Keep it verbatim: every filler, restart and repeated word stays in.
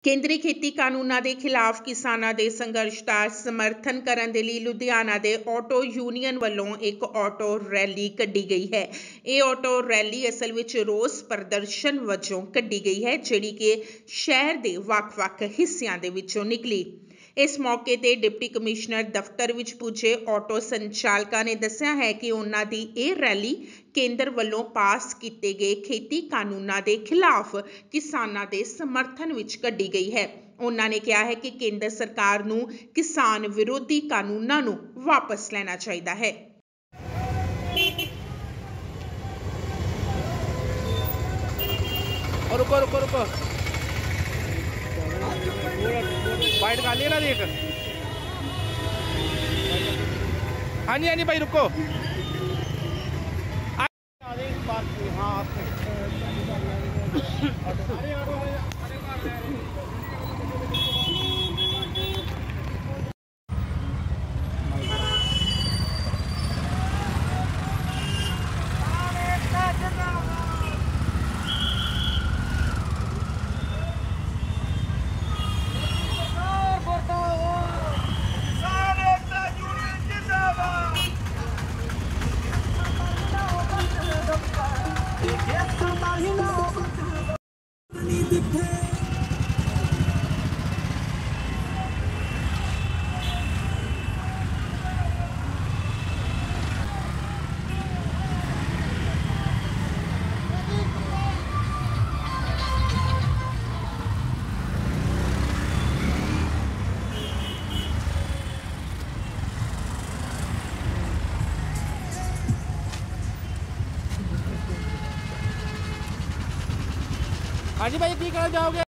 ਕੇਂਦਰੀ ਖੇਤੀ ਕਾਨੂੰਨਾਂ ਦੇ ਖਿਲਾਫ ਕਿਸਾਨਾਂ ਦੇ ਸੰਘਰਸ਼ ਦਾ ਸਮਰਥਨ ਕਰਨ ਦੇ ਲਈ ਲੁਧਿਆਣਾ ਦੇ ਆਟੋ ਯੂਨੀਅਨ ਵੱਲੋਂ ਇੱਕ ਆਟੋ ਰੈਲੀ ਕੱਢੀ ਗਈ ਹੈ। ਇਹ ਆਟੋ ਰੈਲੀ ਅਸਲ ਵਿੱਚ ਰੋਸ ਪ੍ਰਦਰਸ਼ਨ ਵਜੋਂ ਕੱਢੀ ਗਈ ਹੈ, ਜਿਹੜੀ ਕਿ ਸ਼ਹਿਰ ਦੇ ਵੱਖ-ਵੱਖ ਹਿੱਸਿਆਂ ਦੇ ਵਿੱਚੋਂ ਨਿਕਲੀ। ਇਸ ਮੌਕੇ ਤੇ ਡਿਪਟੀ ਕਮਿਸ਼ਨਰ ਦਫ਼ਤਰ ਵਿੱਚ ਪੁੱਜੇ ਆਟੋ ਸੰਚਾਲਕਾਂ ਨੇ ਦੱਸਿਆ ਹੈ ਕਿ ਉਹਨਾਂ ਦੀ ਇਹ ਰੈਲੀ ਕੇਂਦਰ ਵੱਲੋਂ ਪਾਸ ਕੀਤੇ ਗਏ ਖੇਤੀ ਕਾਨੂੰਨਾਂ ਦੇ ਖਿਲਾਫ ਕਿਸਾਨਾਂ ਦੇ ਸਮਰਥਨ ਵਿੱਚ ਕੱਢੀ ਗਈ ਹੈ। ਉਹਨਾਂ ਨੇ ਕਿਹਾ ਹੈ ਕਿ ਕੇਂਦਰ ਸਰਕਾਰ ਨੂੰ ਕਿਸਾਨ ਵਿਰੋਧੀ ਕਾਨੂੰਨਾਂ ਨੂੰ ਵਾਪਸ ਲੈਣਾ ਚਾਹੀਦਾ ਹੈ। रुको रुको रुको बाइट कर लिया ना जी एक। हाँ जी हाँ जी भाई रुको। हाँ जी भाई की कहना चाहोगे?